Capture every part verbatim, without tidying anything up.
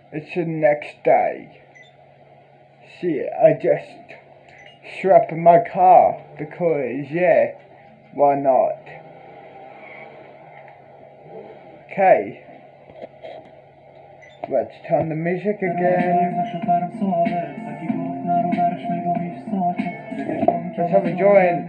It's the next day. See, I just strapped in my car because, yeah, why not? Okay, let's turn the music again. Let's have a joint.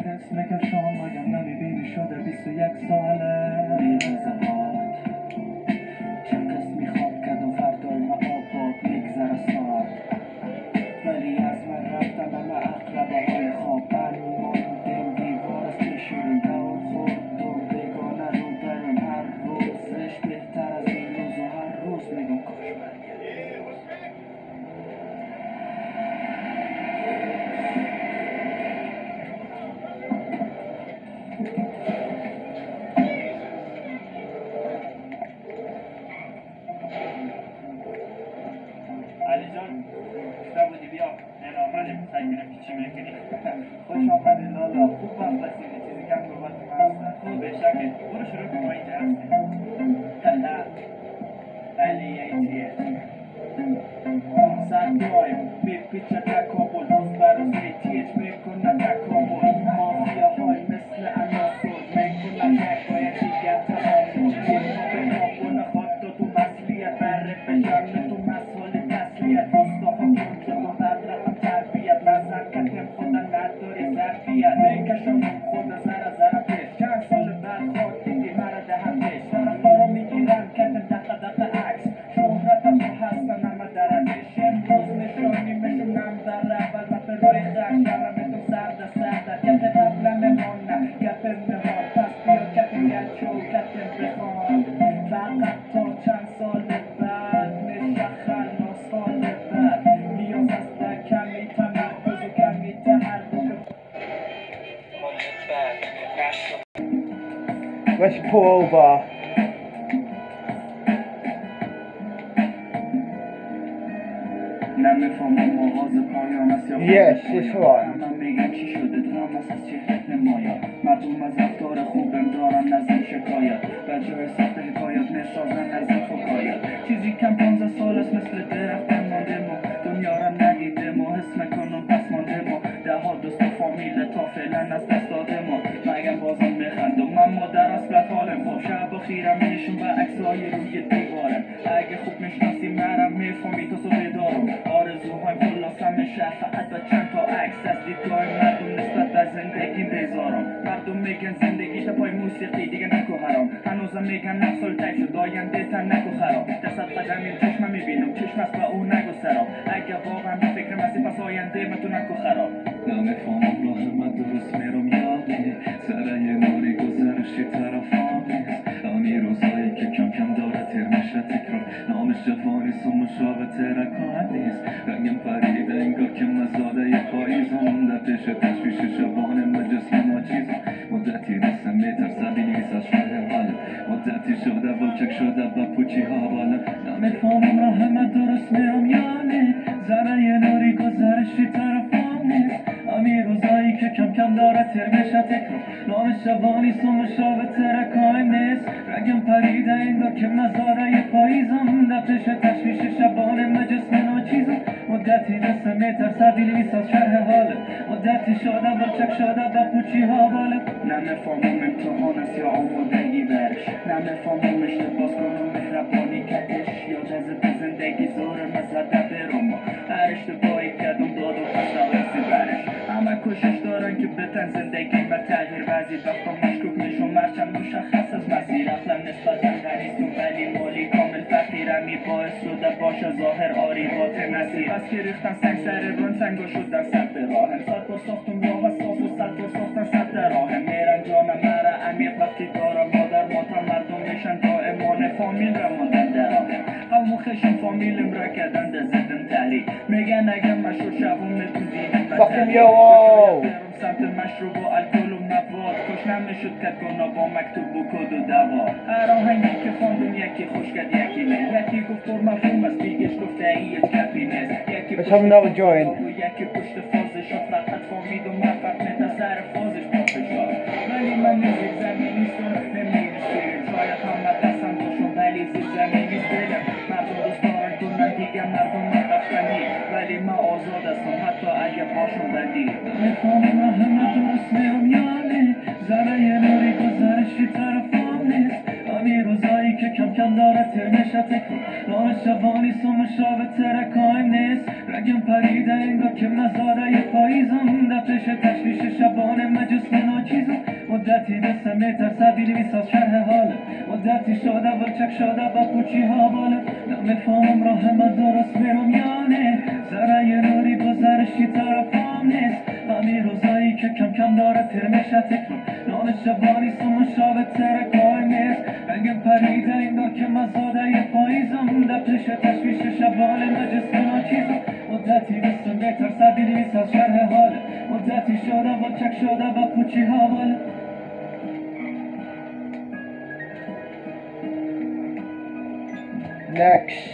خوش آمدید لالا، خوب وقت رسیدی، چیزی کم صحبت من خوب به شکل برو شروع کن ما اینجا هستیم. ولی ایتیه صد دایم بپیچ تکابل روز برای تیج میکن تکابل مافیا های مثل عناصر میکنن نگاید دیگر تعامل یه به کابل خود تو تو مسئولیت بره بجرم تو مسئول تسلیت روستا هم کن که تو ندارم تربیت نزن کتم خودم نداری ظرفیت بکشم خود زر زر پیش چند سال بعد خود دیدی مرا دهم پیش طرف دارم میگیرم کتم دقا دقا عکس شهرت هم تو هستن همه درندش امروز نشانی مشونم در رول و به روی خرشم تو سرده سرده گفت قبلم مانه گفت نهار پس بیا کت گلچو کت بخوان فقط تا چند سال بعد میشه خلاص حال بعد نیاز است به کمی تمرکز و کمی تحرک Let's pull over. نمیفهمم مغاز پایان است یا Yes, this one. من میگم چی شده درام است از چهرت نمایان مردم از رفتار خوبم دارن نزدم شکایت و جای ساخت حکایت میسازن از این فکایت چیزی کم پانزده سال است مثل درخت مانده ما دنیا را ندیده ما حس میکنم پس مانده ما ده ها دوست و فامیل تا فعلا از دست داده ما مگم بازم میخندم من مادر اصلت حالم خوب شب و خیرم میشم و عکسای روی دیوارم اگه خوب میشناسی مرم میفهمی تو سو بیدارم آرزوهایم خلاصم میشه فقط با چند تا عکس از دیدگاه مردم نسبت به زندگی بیزارم مردم میگن زندگی تا پای موسیقی دیگه نکو حرام هنوزم میگن نفسال تک شد آینده تا نکو خراب دست قدم این چشمم میبینم چشم است با او نگو سرام اگه واقعا به فکرم هستی پس آینده من تو نکو خراب نمیفهمم راه من درست میرم یادی سر یه نوری گذرشی طرفان نیست آنی روزایی که کم کم داره تیر میشه تکرار نامش جوانی سو مشابه ترکان نیست رنگم پریده انگار که مزاده یه پاییزم در پیش تشویش شبانه مجسم ناچیزم مدتی دستم میترسه بینیس از شهر حال مدتی شده بلچک شده با پوچی ها بالا نمیفهمم راه من درست میرم یعنی زره یه نوری گذرشی طرفان نیست آنی روزایی که کم کم داره تیر میشه تکرار نام شبانی سو مشابه ترکان نیست رنگم پریده انگار که مزاره یه پاییزم در پیش تشویش شبانه مجسم ناچیزم مدتی دستم میترسه بینیس از شهر حال مدتی شده بلچک شده با پوچی ها بالا نمیفهمم امتحان است یا آمادگی برش نمیفهمم اشتباس کنم مهربانی کتش یا دست زندگی زورم از زده برم هر اشتباهی کردم داد و پس نویسی برش همه کوشش دارن که بتن زندگی و تغییر وزی وقتا مشکوک میشم مرچم مشخص از مسیر اقلم نسبتا غریستم ولی مالی کامل فقیرمی باعث شده باشه ظاهر آری باطن نصیر بس که ریختن سنگ سر رون سنگا شدن سر به راهم صد بار ساختم راه صاف و صد بار ساختن سد راهم میرن جانم مرا عمیق وقتی دارم مادر ماتم مردم میشن دائمان فامیل را ماندن دراهم قوم و خشم فامیلم را کردن در زدم تحلیل میگن اگه مشهور شبون میتون دیدم Fucking yo, wow. سمت مشروب و الکل و مواد کش نمیشد کت گناه با مکتوب و کد و دوا هر آهنگی که خوندم یکی خوش کرد یکی نه یکی گفت پر مفهوم است دیگش گفته ایت کپی نیست یکی Let's have another joint. و یکی پشت فازش شد فقط فامید و من فرق نتا سر فازش پافشاد ولی من نزید زمین نیستم نمیرسیم شاید همه دستم دوشم ولی زیر زمین نیست دلم مردم دوست دارن کنن دیگه نمیفهمم راه من درست نمیانه ذره نوری گذرشی طرفم نیست همین روزایی که کم کم داره ترمشت تکرار راه شبانی سومشا به ترکایم نیست رگم پریده انگار که مزاره پاییزم دفتش تشویش شبانه مجلس ناچیزم مدتی دستم میترسه بینویس از شرح حاله مدتی شده ولچک شده با پوچی ها باله نمیفهمم راه من درست میرم یا نه ذره نوری گذرشی طرفم نیست همین روزایی که کم کم داره ترمشت تکرار نام شبانی سومشا به ترکای نیست رنگم پریده انگار که مزاده پاییزم دفتش تشویش شبانه مجلس ناچیزم مدتی دستم میترسه بینویس از شرح حاله مدتی شده ولچک شده با پوچی ها باله Next.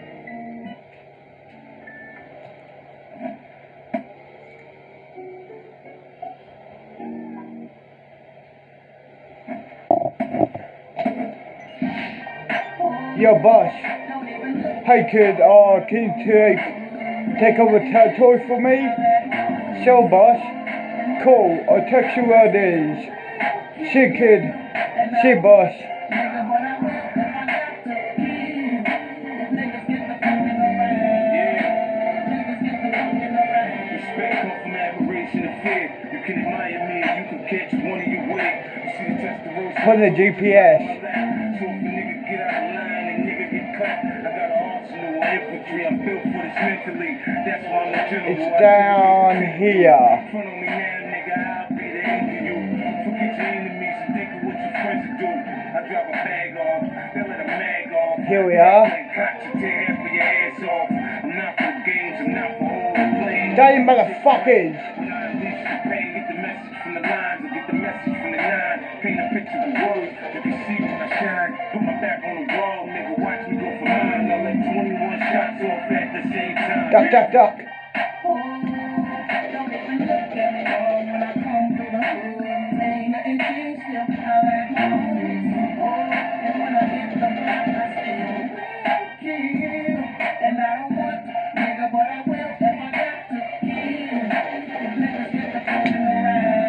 Yo, boss. Hey, kid. Uh, can you take take over territory for me? Sure, boss. Cool. I'll text you where it is. See, kid. See, boss. Put the G P S. It's down here. Here we are. Damn motherfuckers. Paint a picture of words that they see when I shine. Put my back on the wall, nigga, watch me go for mine. I let twenty-one shots off at the same time. Duck, duck, duck. Don't even look at me when I come through the hood. Ain't nothing changed still. I like my homies. And when I hit the block, I still kill. And I don't want to, nigga, but I will if I got to kill. If niggas get the fucking around.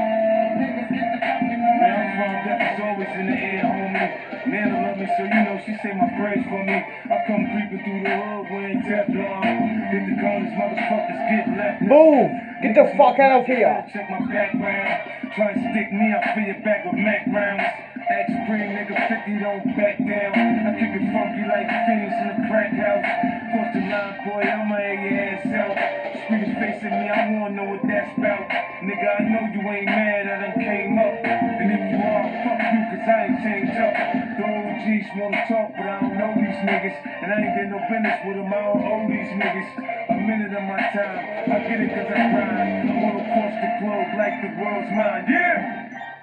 In the air, homie. Nana love me, so you know she say my prayers for me. I come creeping through the hood wearing Teflon. Hit the corners, motherfuckers get left. Move! Get the fuck out of here! Check my background. Try to stick me, I fill your back with Mac rounds. Act supreme, nigga, fifty don't back down. I kick it funky like Phoenix in the crack house. Cross the line, boy, I'ma air your ass out. Screamers facing me, I wanna know what that's about. Nigga, I know you ain't mad, I done came up. And if you are, fuck you, cause I ain't changed up. The O Gs wanna talk, but I don't know these niggas. And I ain't get no business with them, I don't owe these niggas. A minute of my time, I get it cause I grind. All across the globe like the world's mine, yeah!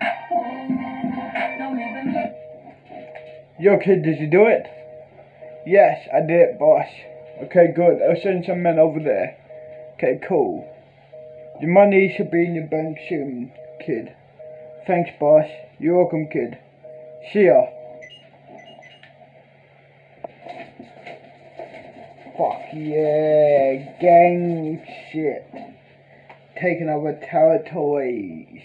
Yo, kid, did you do it? Yes, I did it, boss. Okay, good. I'll send some men over there. Okay, cool. Your money should be in your bank soon, kid. Thanks, boss. You're welcome, kid. See ya. Fuck yeah, gang shit. Taking over territories.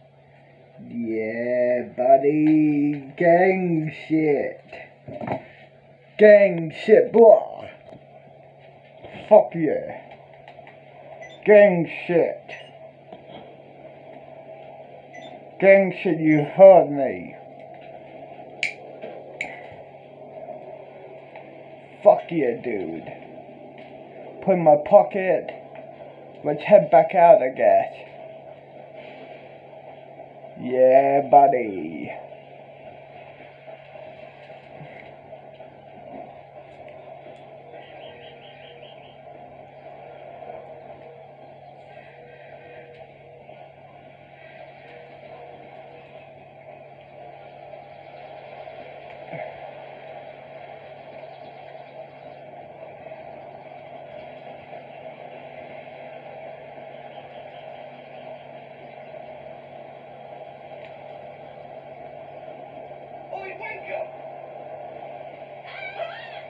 Yeah, buddy. Gang shit. Gang shit, blah. Fuck yeah. Gang shit. Gang shit, you heard me. Fuck yeah, dude. Put in my pocket. Let's head back out, I guess. Yeah, buddy.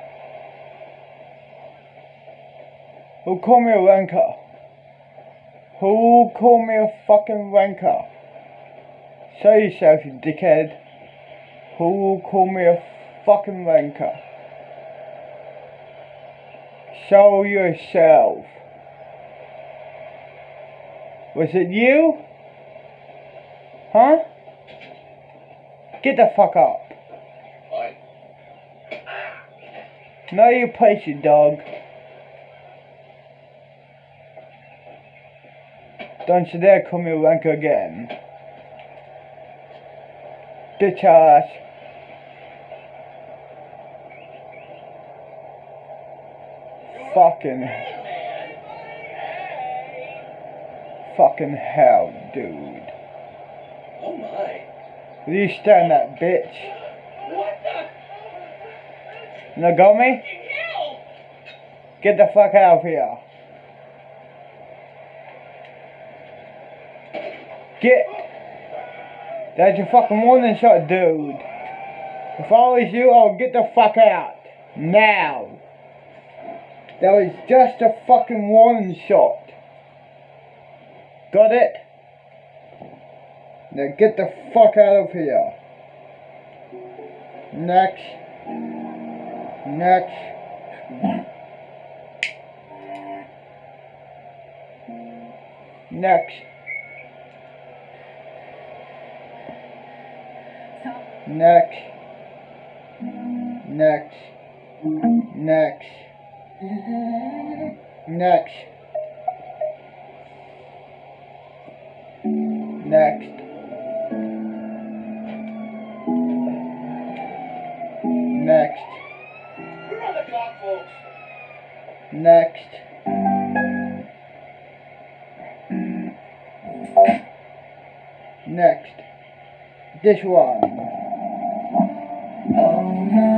Oh, call me a wanker. Who called me a fucking wanker? Show yourself, you dickhead. Who called me a fucking wanker? Show yourself. Was it you? Huh? Get the fuck up. Know your place, you dog. Don't you dare call me a wanker again. Bitch ass. Fucking. Fucking hell, dude. Oh my. Will you stand that bitch? What the? You got me? Hell? Get the fuck out of here. Get. That's your fucking warning shot, dude. If I was you, I would get the fuck out. Now. That was just a fucking warning shot. Got it? Now get the fuck out of here. Next. Next. Next. Next. Next. Next. Next. Next. Next. We're on the clock, folks. Next. Next. This one. Oh no,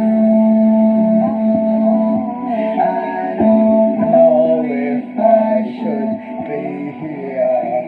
I don't know if I should be here.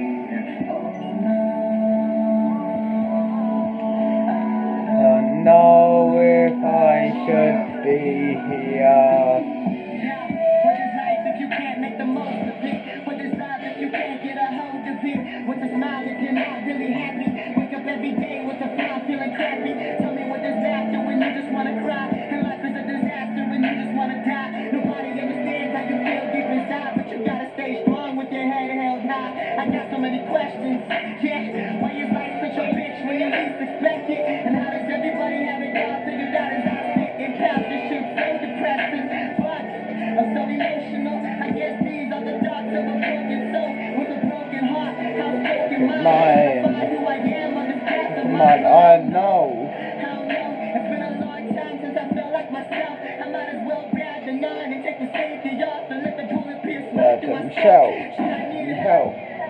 I don't know if I should be here. What is life if you can't make the most of it? What is love if you can't get a hold of it? What's a smile if you're not really happy? Wake up every day with a frown feeling crappy. Tell me what is laughter when you just wanna cry? And life is a disaster when you just wanna die. Nobody understands how you feel deep inside, but you gotta stay strong with your head held high. I got so many questions, yeah. Why is life such a bitch when you least expect it? And how does everybody have it all figured out as I sit and pound this shit so depressing? But I'm so emotional. I guess these are the thoughts of a broken soul with a broken heart. How broken mind. Mine. I find who I am on this path of Come my on, I know. I don't know. It's been a long time since I felt like myself. I might as well grab the nine and take the safety off and let the bullet pierce That's through my himself. Should I need Help.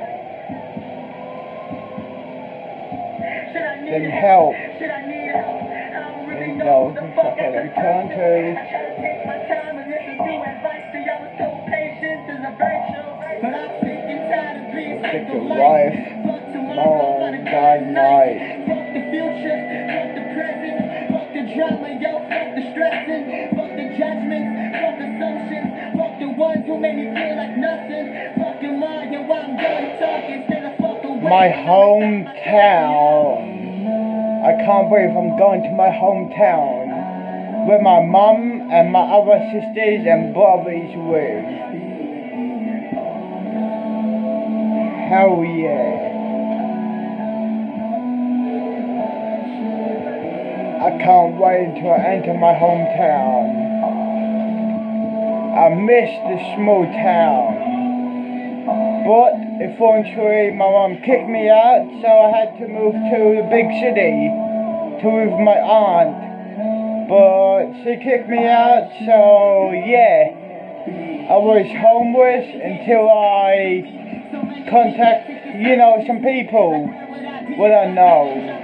Should I need Then it? help. Should I need help? I don't really Then know no, who the who fuck fuck I I can can turn turn to. to. I try to take my time and listen to advice. See, I was so patient as a virtue. But I'm sick and tired of being sick Sick of of life. life. Fuck tomorrow, Tomorrow, gonna die die night. tonight. Fuck the future, fuck the present. Fuck the drama, yo, fuck the stressing. Fuck the judgments, fuck assumptions. Fuck the ones who made me feel like nothing. Fuck your mind, yo, I'm done talking. Stay the fuck away. My hometown. I can't believe I'm going to my hometown where my mum and my other sisters and brothers live. Hell yeah. I can't wait until I enter my hometown. I miss the small town. But eventually my mum kicked me out, so I had to move to the big city to live with my aunt. But she kicked me out, so yeah. I was homeless until I contact, you know, some people. What I know.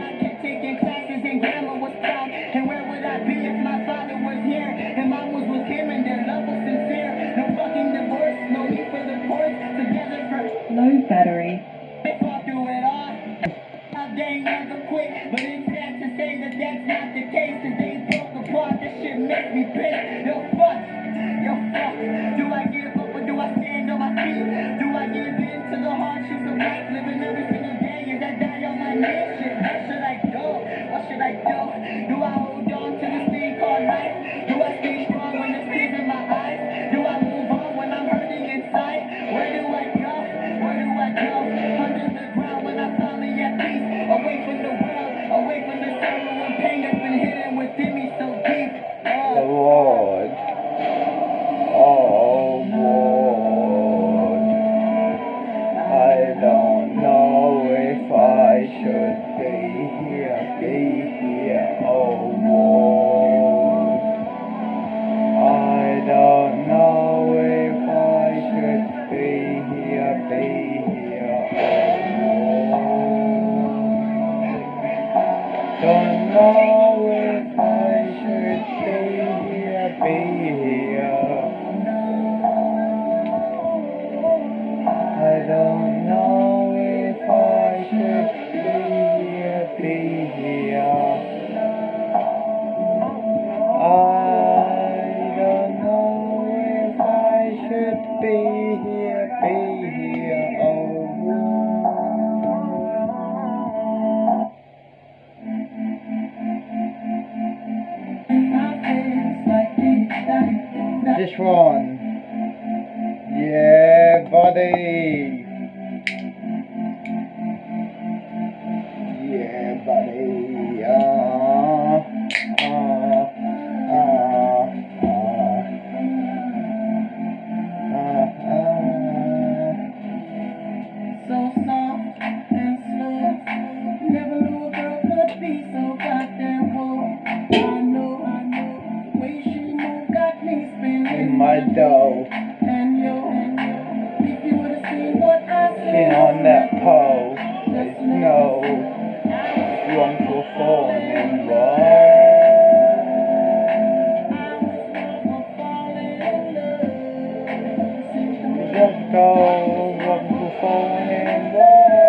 And where would I be if my father was here? And mom was with him and their love was sincere. No fucking divorce, no need for the courts. Together for low battery. they fought through it all. They ain't never quit, but it's sad to say that that's not the case. Cause they broke apart, this shit makes me pissed. Yo fuck, yo fuck. Do I give up or do I stand on my feet? Do I give in the Lord. Oh Lord, I don't know if I should be here, be here. Oh Lord, I don't know if I should be here, be here. Oh Lord, don't know if I should be here, be here. I don't know if I should be here, be here. I don't know if I should be here, be here. Oh, this one. Yeah, buddy. Yeah, buddy. Ah, ah, ah, ah, ah, ah. So soft and slow. Never knew a girl could be so goddamn cold. I know, I know. The way she moved got me spinning In my dough. And yo, and yo. If you would've seen what I Sitting seen on that pole. There's no wrong for falling in love. Just go wrong for falling in love.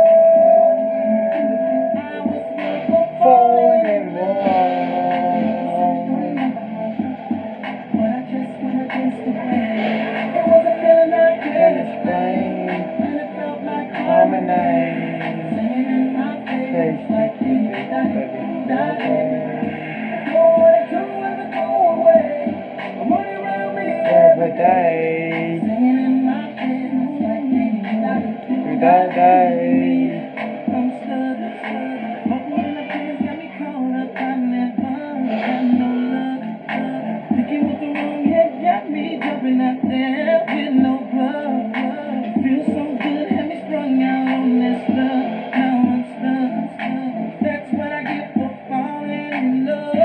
Falling in love. But I just went against the grain. It was a feeling I Can couldn't explain. And it felt like Harmony. singing in my face Face like to you face, got baby. Don't wanna do ever go away. I'm running around me Every day. singing in my face like you got Every day. I'm stuck, stuck. My woman up here got me caught up. I never got no luck, luck. Thinking with the wrong head got me jumping out there with no glove, glove. Feels so good, had me sprung out on this love. Now I'm stuck, stuck. That's what I get for falling in love.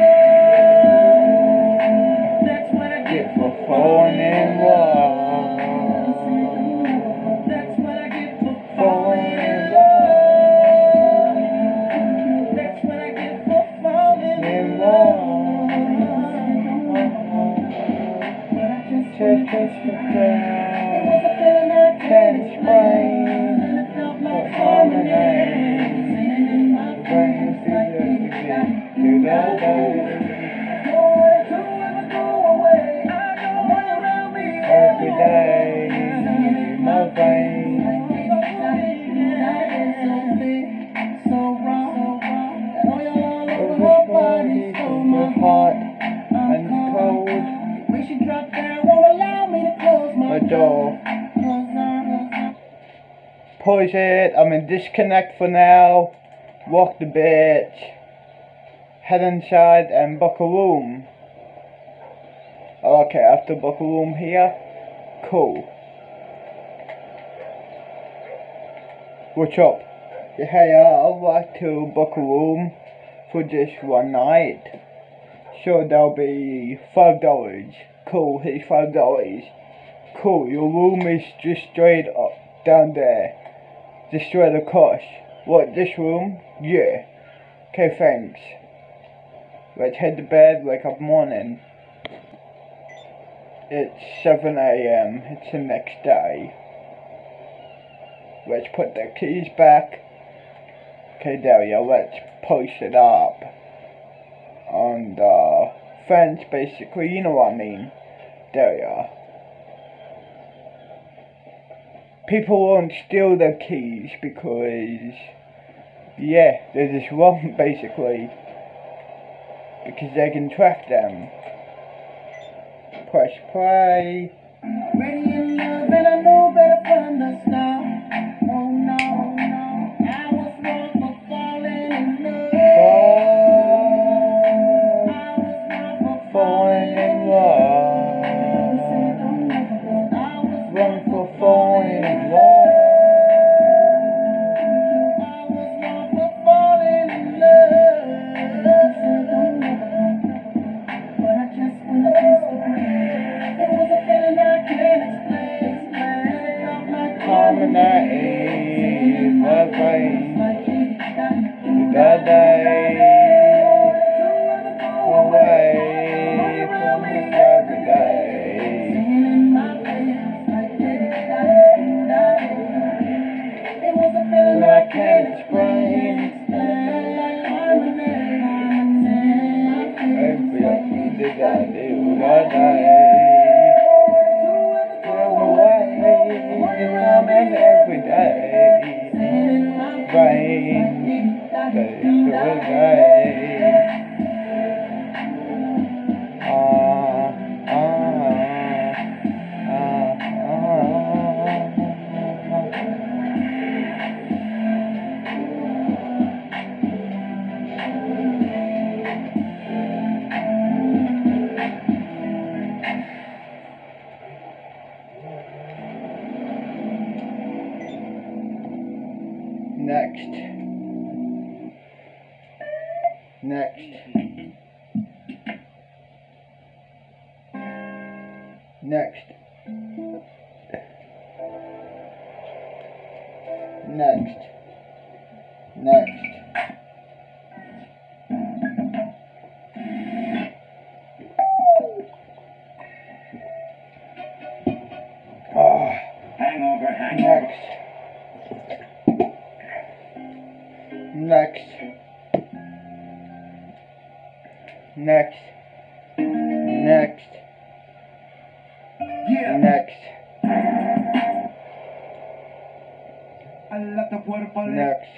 That's what I get for Falling in love. That's what I get for Falling falling in in love. love. That's what I get for falling In in love. But I just Just kiss the It ground. was a feeling I Can't can't explain. explain. And it felt like But harmony. harmony. Singing in my Rain face like through you the got through the day. Don't want it to ever go away. I know it's around me Every day. My veins. So thick, so raw, and oil all over Over her body, body, so so my hot I'm and cold. The way she dropped down won't allow me to close my A door. Cause I'm, Pause it. I'm in disconnect for now. Walk the bitch. Head inside and book a room. Okay, after book a room here. Cool. What's up? Hey, uh, I'd like to book a room for just one night. So that'll be five dollars. Cool, here's five dollars. Cool, your room is just straight up down there. Just straight across. What, this room? Yeah. Okay, thanks. Let's head to bed, wake up morning. It's seven A M It's the next day. Let's put the keys back. Okay, there we go. Let's post it up on the fence, basically. You know what I mean. There we are. People won't steal their keys because, yeah, they're just wrong, basically. Because they can track them. Press play. ready in love and I know better from the start. Oh no, no, I was wrong for falling in love. I was wrong for falling in love. Wrong for falling in love. Harmony, my brain, the day away from the every day. I can't explain everything that I do that day. Coming every day, rain, day to day. Ah, ah, ah, Next. Next. Next. Next. Next. Oh. Hangover, hangover. Next. Next. Next. Next. Yeah. Next. Alla tu cuerpo le- Next.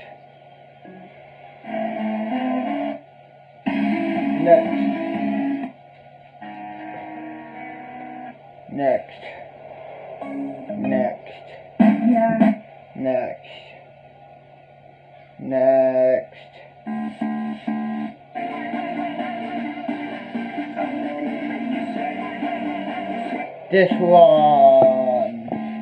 Next. Next. Next. Next. Next. This one.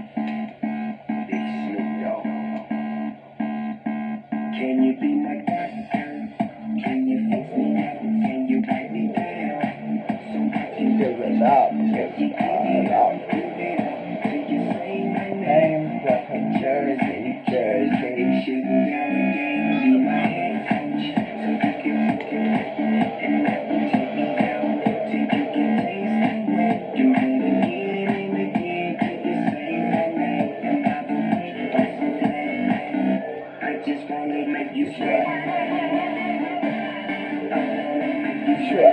Can you be my girl? Can you fix me up? Can you write me down? So I can Give it up. Give it up. give it up. Till you say my name. Name from Jersey, Jersey. Shooting down the game, be my head coach. So you can look at and that will take me down. Till you can taste the way. Do it again and again till you say my name. And by the way, I'm so glad. I just wanna make you sweat. I wanna make you Sure.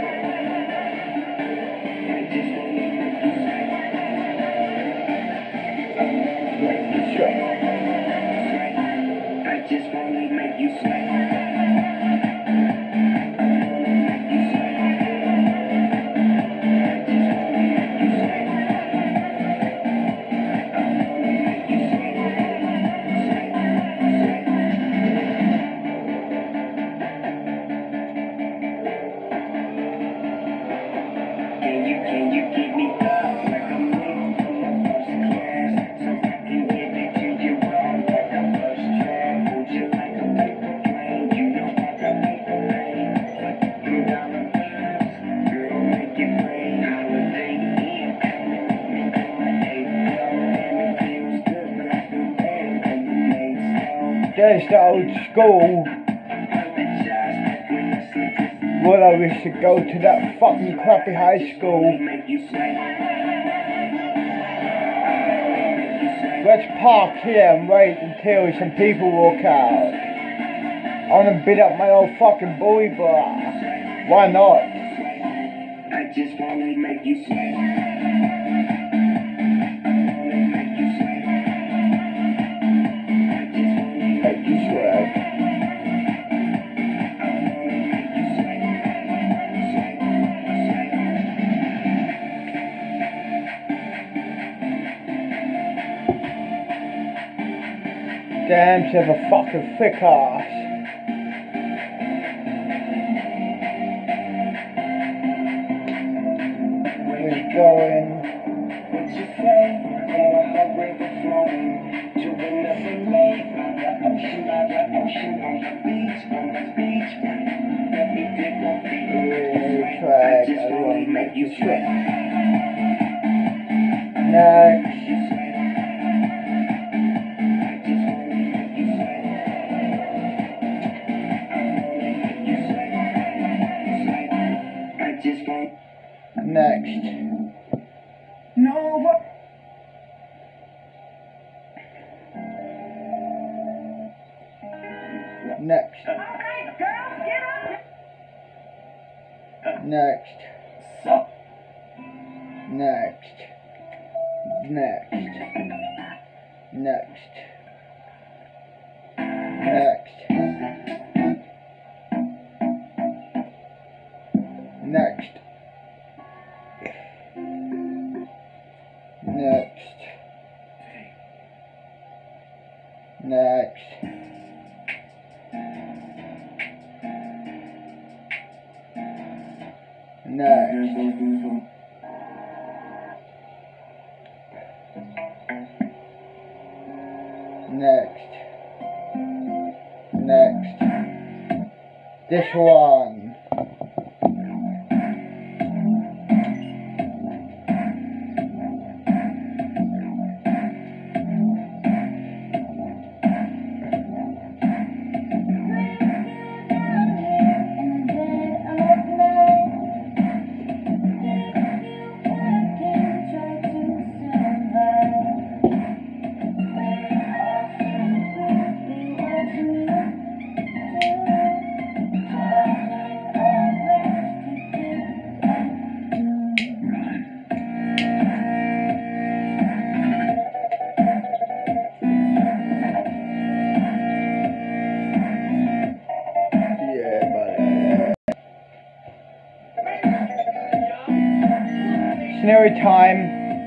I just wanna make you sweat. I wanna make you Sure. sweat. I just wanna make you sweat. I wanna make you sweat. I just wanna make you sweat. I wanna make you sweat. Sweat, sweat. Can you, can you give me love like I'm late from my first class? So I can give it to you all like a first draft. Hold you like a paper plane, you know I got paper rain. But them dollar bills, girl, make it rain. Holiday Inn, coming with me on my eighth floor. And it feels good, but I feel bad when you made slow. There's the old school. Apologize when I slip this. Well, I wish to go to that fucking crappy high school. Make you sweat. Let's park here and wait until some people walk out. I wanna beat up my old fucking boy bra. Why not? I just wanna make you sweat. I wanna make you sweat. I just wanna Make you sweat. I wanna make you sweat. Sweat, sweat. Damn, she have a fucking thick ass. going. What you say? Got a hot river flowing to another lake. On the ocean, by the ocean, on the beach, on the beach. Let me dig my feet. Really track, I wanna make you sweat. Next. Next. No, what? Next. Next. Next. Next. Next. Next. Next. Next. Next. Next. Next. Next. This one. Scenario time.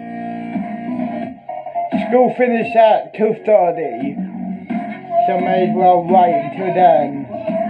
School finished at two thirty, so may as well wait until then.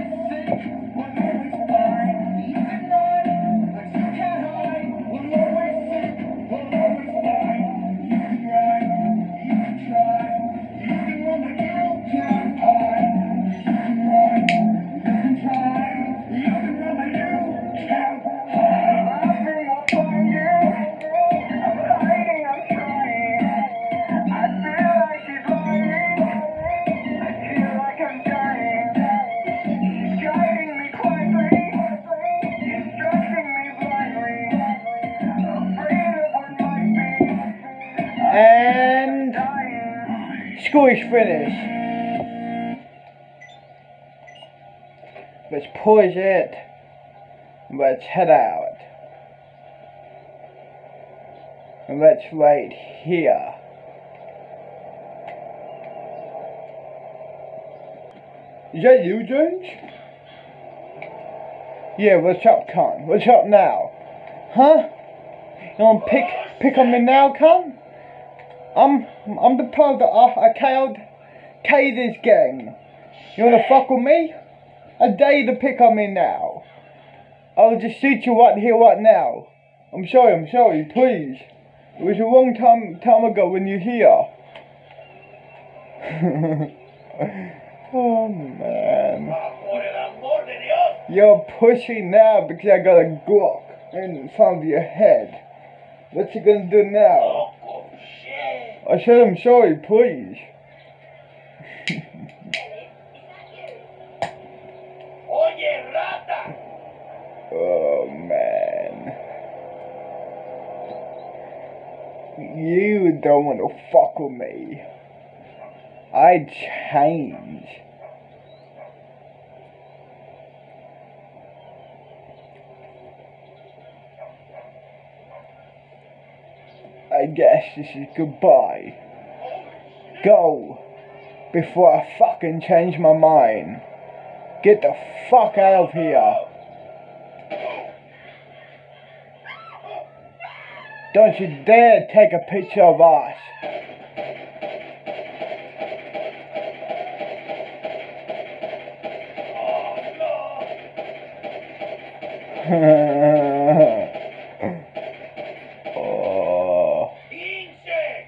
And school is finished. Let's pause it. Let's head out. And let's wait here. Is that you, James? Yeah, what's up, cunt? What's up now? Huh? You wanna pick pick on me now, cunt? I'm I'm the pro that I, I killed Katie's gang. You wanna fuck with me? I dare you to pick on me now. I'll just shoot you right here, right now. I'm sorry, I'm sorry, please. It was a long time time ago when you're here. Oh man. You're pussy now because I got a Glock in front of your head. What you gonna do now? I said I'm sorry, please. Oh man. You don't want to fuck with me. I change. I guess this is goodbye. Go before I fucking change my mind. Get the fuck out of here. Don't you dare take a picture of us. Oh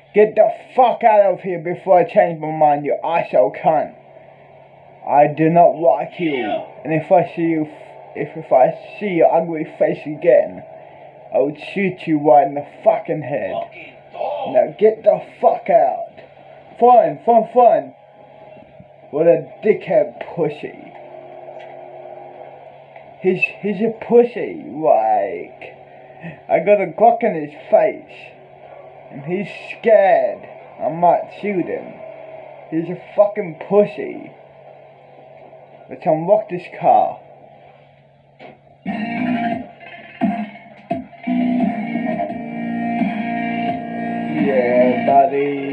Get the fuck out of here before I change my mind, you asshole cunt. I do not like you. And if I see you, if, if I see your ugly face again, I would shoot you right in the fucking head. Now get the fuck out. Fine, fine, fine. What a dickhead pussy. He's, he's a pussy, like. I got a Glock in his face. And he's scared. I might shoot him. He's a fucking pussy. Let's unlock this car. Yeah, buddy.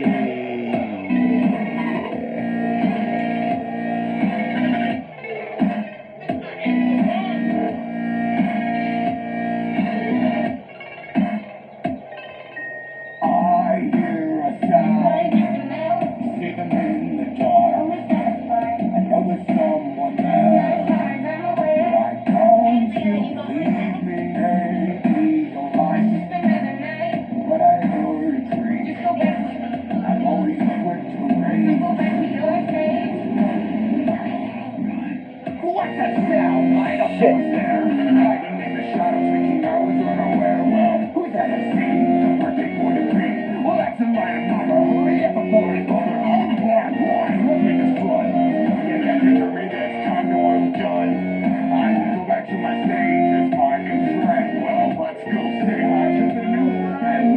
I hear a sound, sitting in the dark. I know there's someone there. Why don't you leave me? Maybe you'll like what I heard a dream. I'm always quick to rage. What's that sound? I don't know what's there. Hiding in the shadows, thinking I was unaware. Well, who's that I see? The perfect boy to be. Well, that's a line of mother. Yeah, before his mother. I'm born, born. Look at this blood. Yeah, that picture me this time. No, I'm done. I can go back to my stage as my new friend. Well, let's go say hi to the new friend.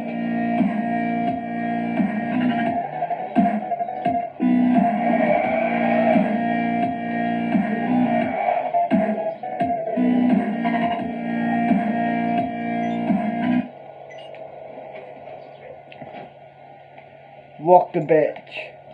Walk the bitch.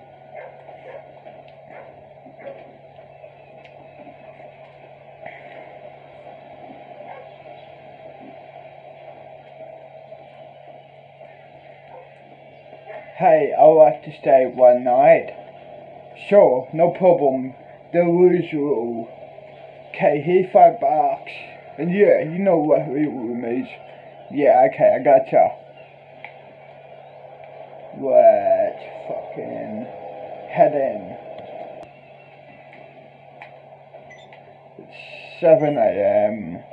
Hey, I'd like to stay one night. Sure, no problem. The usual. Okay, here's five bucks. And yeah, you know what your room is. Yeah, okay, I gotcha. Let's fucking head in. It's seven A M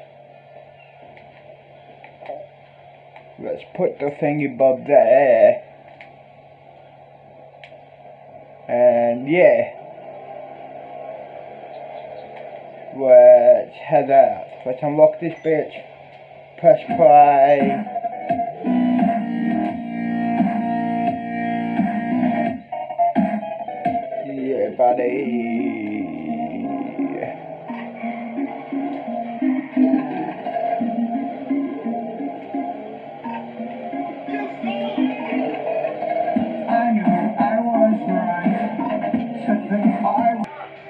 Let's put the thingy bob there. And yeah. Let's head out. Let's unlock this bitch. Press play. Yeah, buddy. I knew I was right to think I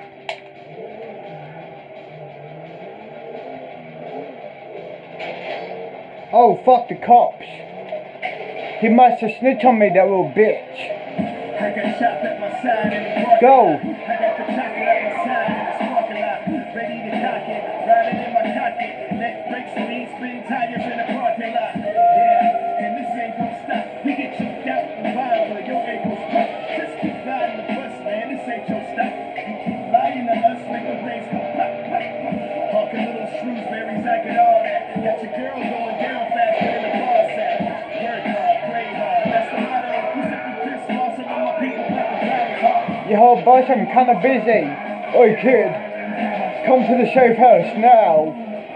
Oh, fuck the cops. He must have snitched on me, that little bitch. I got shot at my side in the parking Go. lot. I got the chocolate at my side in this parking lot. Ready to cock it, riding in my cockpit. Neck breaks, speed, spin tires in the parking lot. Yeah, and this ain't gonna stop. We get choked out and vibe where your ankles pop. Just keep riding the bus, man. This ain't your stop. You keep lying to us, make the things go pop, pop, pop. Hawking little Shrewsberries, I get all that. Got your girl going down faster than the bar set. Work hard, play hard. That's the motto. You sit with this boss and all my people pop the ground hard. Yo, boss, I'm kinda busy. Oi, kid. Come to the safe house now.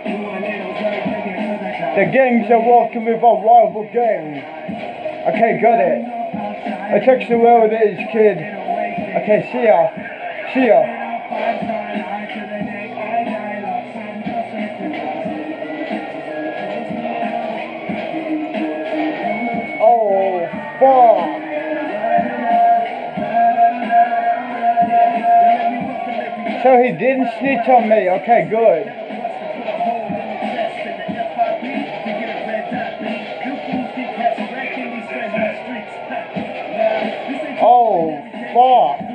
The gangs are walking with our rival gang. Okay, got it. I text you where it is, kid. Okay, see ya. See ya. Oh, fuck. So he didn't snitch on me. Okay, good. Oh, fuck.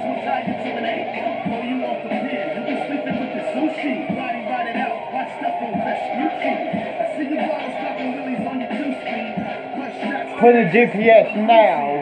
Stuff Put a G P S now.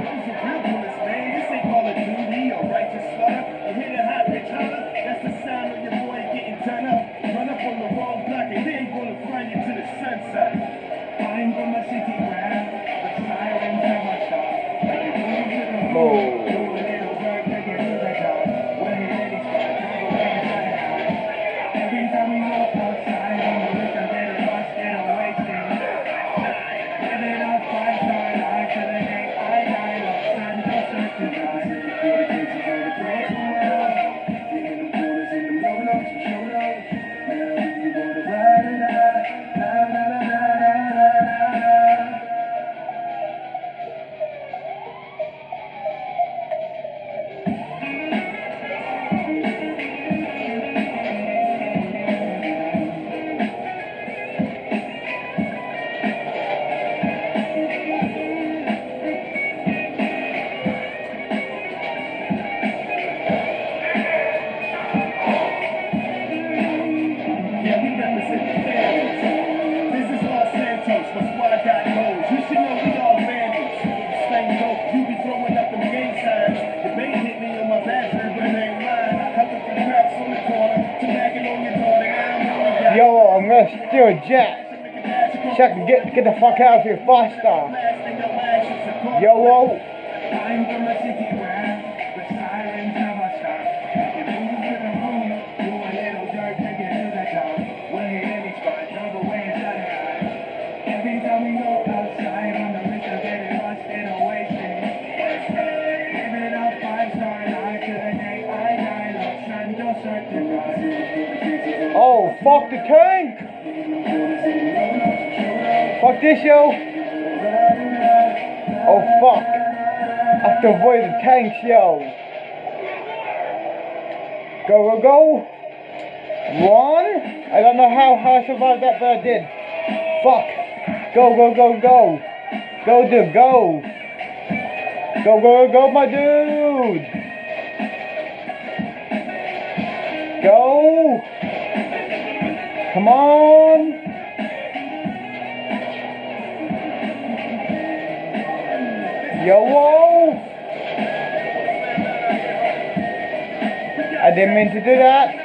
Yo, I'm gonna steal a jet so I can get, get the fuck out of here faster. Yo, whoa. I'm from a city where the sirens never stop. You move to the room, do a little dirt to get to the top. We'll hit any spot, double way inside the eye. Every time we go outside on the list, I get it busted or wasted. Give it a five star night to the day I die. Los Santos certified. Oh, fuck the tank! Fuck this, yo! Oh, fuck. I have to avoid the tanks, yo. Go, go, go. One. I don't know how, how I survived that, but I did. Fuck. Go, go, go, go. Go, dude, go. Go, go, go, my dude. Go. Come on. Yo, whoa. I didn't mean to do that.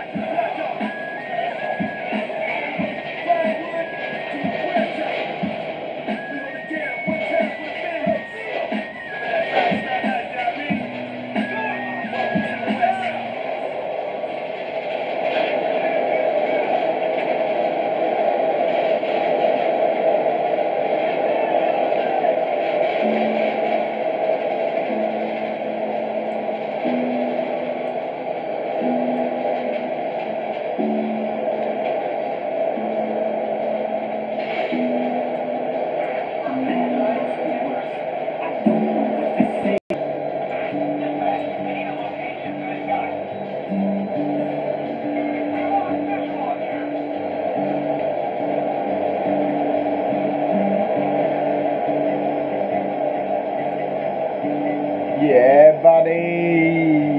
Yeah, buddy.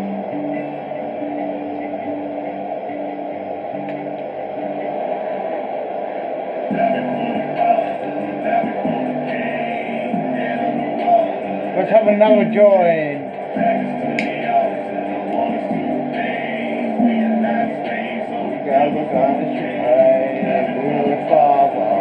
Let's have another joint. God was on the street, blue father.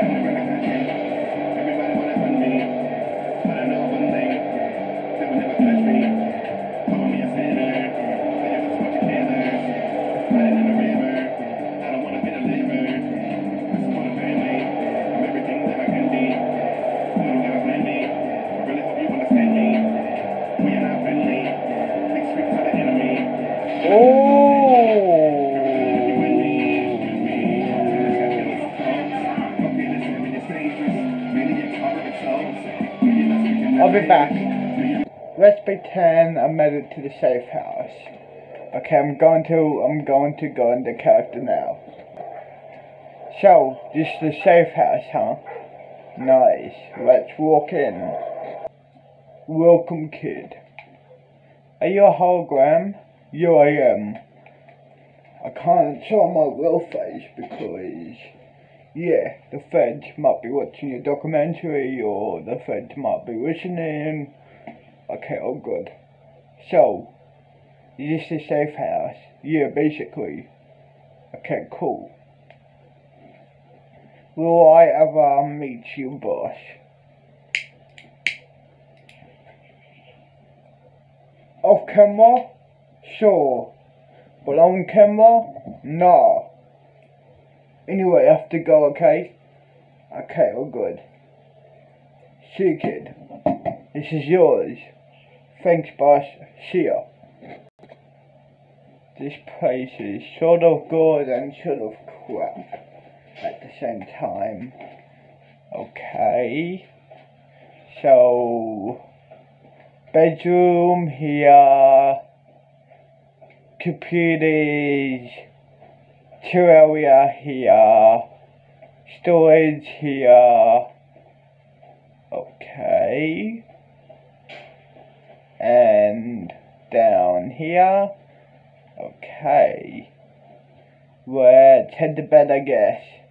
Everybody wanna hunt me, but I know one thing, they will never touch me. Call me a sinner, they just watch together. Riding in the river, I don't wanna be the liver. This is for the family, I'm everything that I can be. You don't gotta blame me, I really hope you understand me. We are not friendly, big streets are the enemy. Oh. I'll be back. Let's pretend I made it to the safe house. Okay, I'm going to I'm going to go into character now. So, this is the safe house, huh? Nice. Let's walk in. Welcome, kid. Are you a hologram? Yeah, I am. I can't show my real face because, yeah, the feds might be watching your documentary or the feds might be listening. Okay, all good. So, is this a safe house? Yeah, basically. Okay, cool. Will I ever meet you, boss? Off camera? Sure. But on camera? Nah. Anyway, I have to go, okay? Okay, all good. See you, kid. This is yours. Thanks, boss. See ya. This place is sort of good and sort of crap at the same time. Okay. So, bedroom here. Computers. Two area here. Storage here. Okay. And down here. Okay. Let's head to bed, I guess.